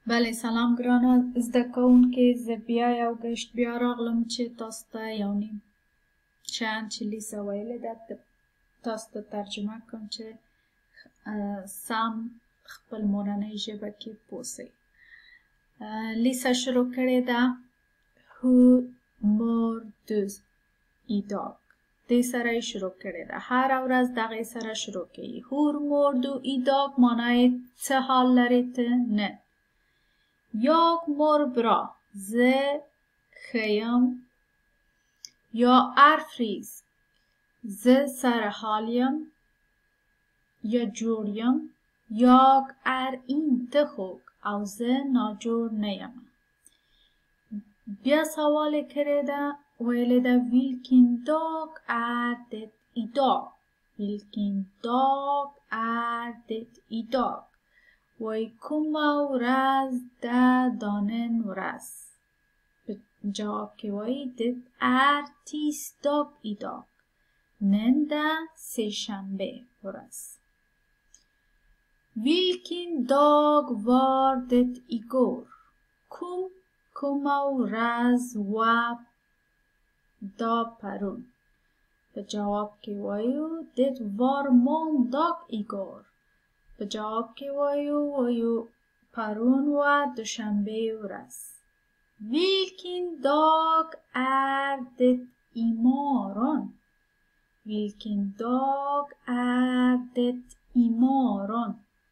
بله سلام ګرانه زده کوونکي، زه بیا یو ګشت بیا راغلم چې تاسو ته یو نیم شیان چې لیسه ویلې ده تاسو ته ترجمه کوم چې سم خپل مورنۍ ژبه کې پوه سئ. لیسه شروع کړې ده Hur mår du idag. دې سره یې شروع کړې ده. هره ورځ دغې سره شروع کوي. Hur mår du idag معنی څه حال لرې ته؟ نه. Jag mår bra. زه ښه یم. Jag är frisk. زه سره حال یم. Jag جوړ یم. Jag är inte sjuk. او زه ناجوړ نه یم. بیا سوال کړی ده ویلی ده Vilken dag är det idag? Vilken dag är det idag? وای کومه ورځ ده دا نن ورځ؟ په جواب کې وایي Det är tisdag idag. نن ده سه‌شنبه ورځ. Vilken dag var det igår? کومه ورځ وه دا پرون؟ په جواب کې وایو Det var måndag igår. په جواب کې وایو پرون وه دوشنبه ورځ. Vilken dag är det imorgon? Vilken dag är det imorgon?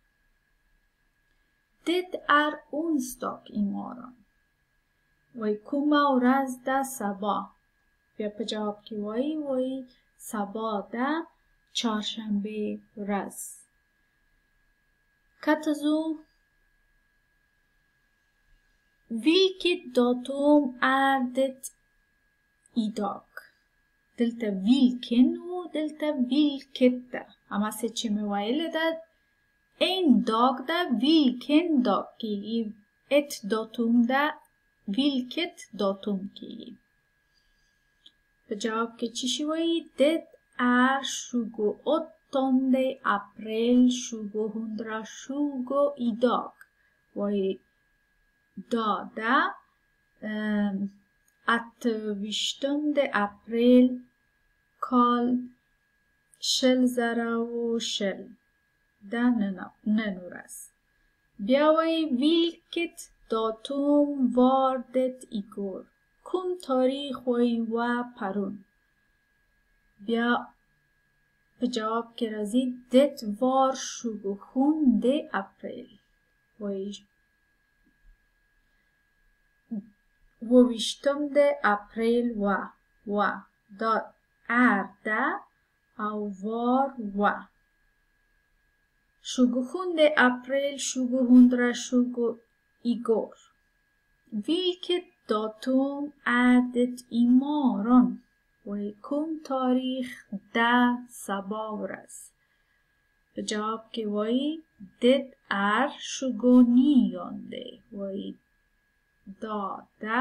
Det är onsdag imorgon. وای کومه ورځ ده سبا؟ بیا په جواب کې وایي سبا ده چهارشنبه ورځ. Katazu. Vilket datum är det idag? دلته vilken و دلته vilket ده. اما څه چې مې ویلې ده en dag ده vilken dag کیږي. ett datum ده vilket datum کیږي. په جواب کې چی شي وایي Det är 28 april 2020 idag. وایي دا ده 28 اپریل کال 2020 ده نن ورځ. بیا وایي Vilket datum var det igår? کوم تاریخ وایي و پرون؟ بیا په جواب کې راځي Det var 27 april. وایي 28 اپریل و دا är ده او var و 27 april 2020 igår. Vilket datum är det imorgon? وای کوم تاریخ ده سبا ورځ؟ په جواب کې وایي Det är 29. وایي دا ده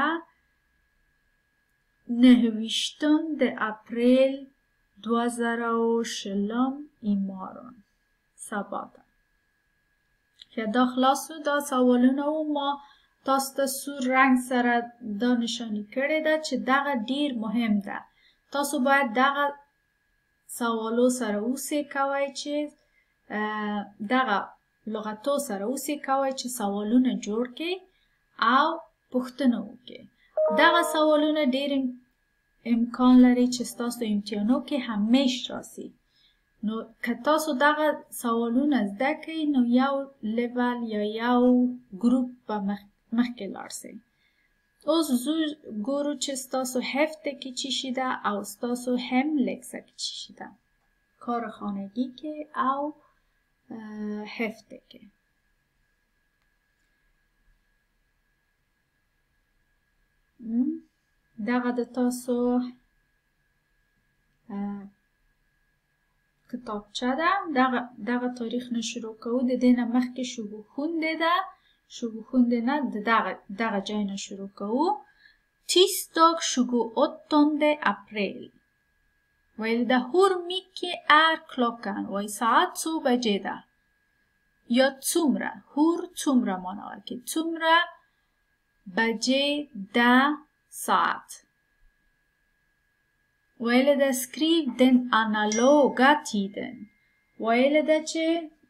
29 اپریل 2020 imorgon. سبا ده. که دا خلاص شو. دا سوالونه و ما تاسو ته سور رنګ سره دا نشانی کړې ده چې دغه ډیر مهم ده. تاسو باید دغه سوالو سره اوسئ کوئ چې دغه لغتو سره اوسئ کوئ چې سوالونه جوړ کړئ او پوښتنه وکړئ. دغه سوالونه ډیر امکان لري چې ستاسو امتحانو کې همیش راسي. نو که تاسو دغه سوالونه زده کړئ نو یو لیول یا یو ګروپ به مخکې لاړ سئ. اوس ګورو چې ستاسو هفته کې چی شده او ستاسو هم لکسه کې چی شده. کار خانگی کې او هفته کې. دغه د تاسو کتابچه ده. دغه تاریخ نه شروع کوو. د دې نه مخکې شبوخونده ده. شبوخونده نه دغه جای نه شروع کوو. Tisdag 28 april. ویل ده Hur mycket är klockan? وای ساعت څو بجې ده؟ یا څومره هور څومره معنا ورکوي څومره بجې ده ساعت ویل ده skriv den analoga tiden ویل ده چې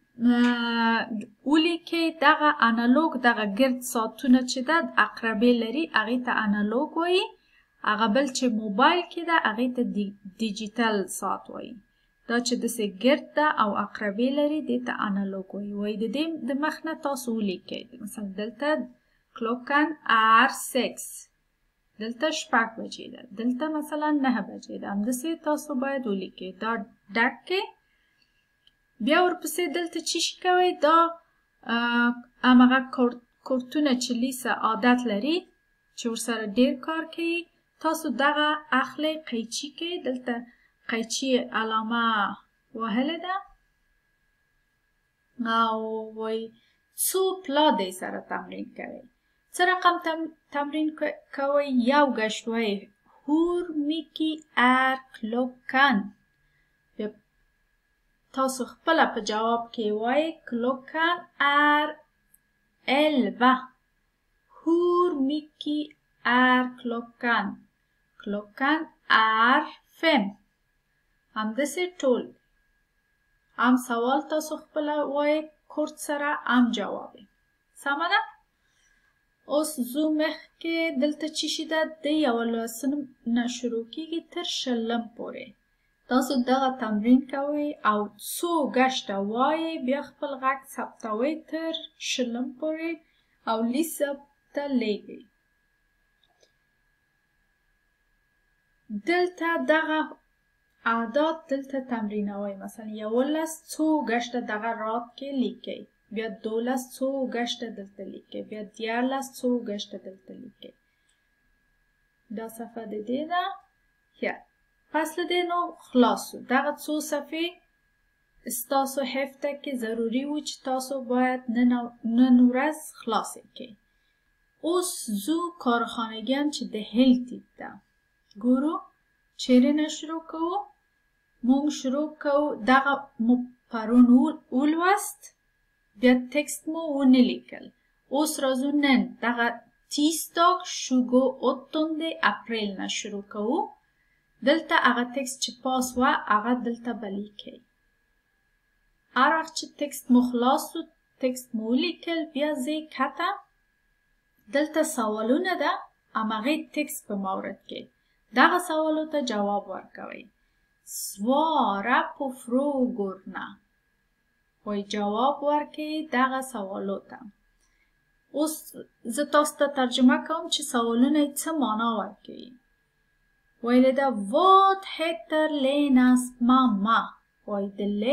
ولیکئ دغه انالوګ دغه ګرد ساعتونه چې ده عقربې لري هغې ته انالوګ وایي هغه بل چې موبایل کې ده هغې ته ډیجیټل ساعت وایي دا چې داسې ګرد ده او عقربې لري دې ته انالوګ وایي وایي د دې د مخ نه تاسو ولیکئ مثلا دلته کلوکن ار 6 دلته 6 بجې ده دلته مثلا 9 بجې ده همداسې تاسو باید ولیکئ دا ډک کې بیا ورپسې دلته چی شي کوئ دا همغه کورتونه چې لیسه عادت لري چې ورسره ډیر کار کوي تاسو دغه اخلئ قیچي کې دلته قیچي علامه وهلې ده او وایي څو پلادې سره تمرین کوئ څه رقم تمرین کوئ یو گشت وایي هور میکی ار کلوکن تاسو خپله په جواب کې وایي کلوکن ار 11 هور میکی ار کلوکن کلوکن ار 5 همداسې ټول هم سوال تاسو خپله وایي کورت سره هم جواب سمه ده اوس ځو مخکې دلته چی شي ده د یولسم نه شروع کیږي تر شلم پورې تاسو دغه تمرین کوئ او څو ګشته وایئ بیا خپل غږ ثبتوئ تر شلم پورې او لیسه ته لیږئ دلته دغه اعداد دلته تمرینوئ مثلا 11 څو ګشته دغه رات کې لیکئ بیا 12 څو ګشته دلته لیکئ بیا 14 څو ګشته دلته لیکئ دا صفحه د دې ده پس له دې نو خلاص شو دغه څو صفحې ستاسو هفته کې ضروري و چې تاسو باید نن ورځ خلاصې کړئ اوس ځو کارخانګیان چې د هل تیپ ده ګورو چیرې نه شروع کوو مونږ شروع کوو دغه مو پرون ولوست بیا تکست مو ونه لیکل اوس راځو نن دغه تیسداگ 28 اپریل نه شروع کوو دلته هغه تکست چې پاس و هغه دلته به لیکئ هر وخت چې تکست مو خلاص شو تکست مو ولیکل بیا ځئ کته دلته سوالونه ده همغې تکست په مورد کې دغه سوالو ته جواب ورکوئ svara på frågorna وایي جواب ورکړئ دغه سوالو ته اوس زه تاسو ته ترجمه کوم چې سوالونه یې څه معنا ورکوي ویل ده Vad heter Lenas mamma وایي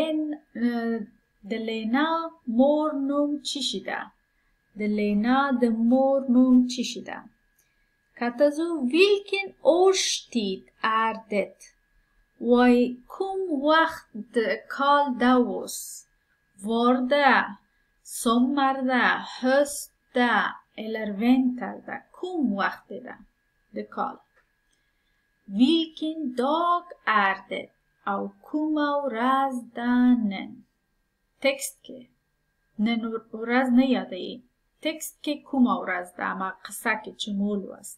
د لینا مور نوم چی شي ده د لینا د مور نوم چی شي ده که ځو Vilken årstid är det وایي کوم وخت د کال ده اوس vår det sommar det höst det eller vinter det کوم وخت ده د کال Vilken dag är det او کومه ورځ ده نن تکست کې نن ورځ نه یادوي تکست کې کومه ورځ ده اما قصه کې چې مو لوست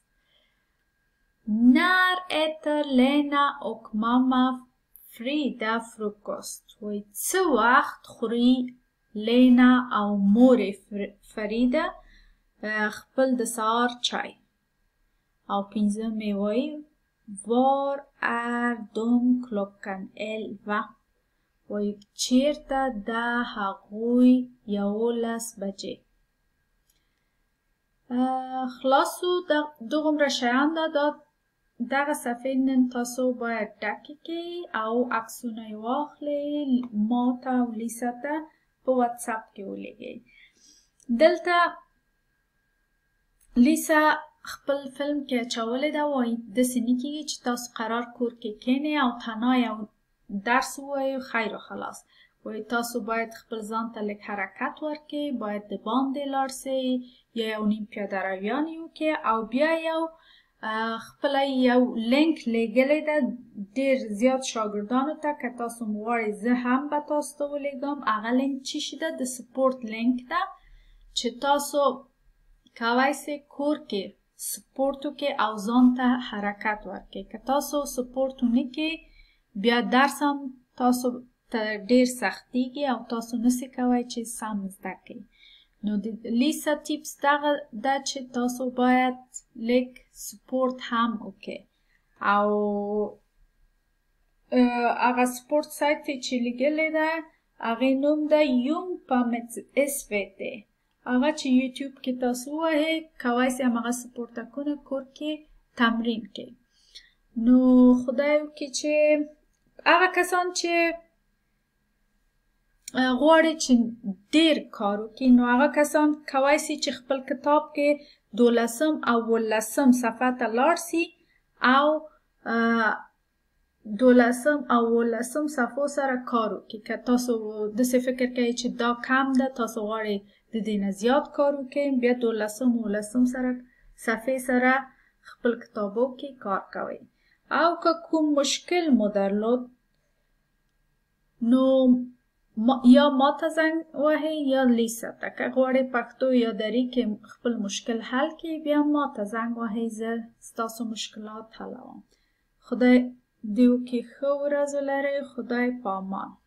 När äter Lena och mamma Frida frukost وایي څه وخت خوري لینا او مور فریده خپل د سهار چای او پنځمې وایي Var är de klockan 11 وایي چیرته ده هغوی 11 بجې خلاصو دغومره شیان ده دغه صفحې نن تاسو باید ډکې کړئ او عکسونه یې واخلئ ما ته او لیسا ته په واتساپ کې ولیږئ دلته لیسا خپل فلم کې اچولی ده وایي داسې نه کېږي چې تاسو قرار کور کې کښېنئ او تنها یو درس ووایئ خیر و خلاص وایي تاسو باید خپل ځان ته لږ حرکت ورکړئ باید د باندې لاړ سئ یا یو نیم پیاده رویان یې وکړئ او بیا یو خپله یو لینک لیږلی ده ډېر زیات شاګردانو ته که تاسو م غواړئ زه هم به تاسو ته ولیږم. هغه لینک څه شي ده؟ د سپورت لینک ده چې تاسو کولی سئ کور کې سپورت وکړئ او ځان ته حرکت ورکړئ. که تاسو سپورت ونه کړئ بیا درس هم تاسو ته ډېر سختیږي او تاسو نسئ کولی چې سم زده کړئ. نو د لیسا ټیپس دغه ده چې تاسو باید لږ سپورت هم وکړئ او هغه سپورت سایت چې لیږلی ده هغې نوم ده YungPamets هغه چې یوټیوب کې تاسو ووهئ کولی سئ هماغه سپورتکونه کور کې تمرین کړئ. نو خدای وکړي چې هغه کسان چې غواړي چې ډېر کار وکړي نو هغه کسان کولی سي چې خپل کتاب کې 12 او 18 صفحه ته لاړ سي او 12 او 18 صفحو سره کار وکړي. که تاسو داسې فکر کوئ چې دا کم ده تاسو غواړئ د دې نه زیات کار وکړئ بیا 12 او 18 سره صفحې سره خپل کتابو کې کار کوئ. او که کوم مشکل مو درلود نو یا ما ته زنګ وهئ یا لیسا ته. که غواړئ پښتو یا دري کې خپل مشکل حل کړئ بیا ما ته زنګ وهئ زه ستاسو مشکلات حلوم. خدای دې وکړي ښه ورځ ولرئ. خدای په امان.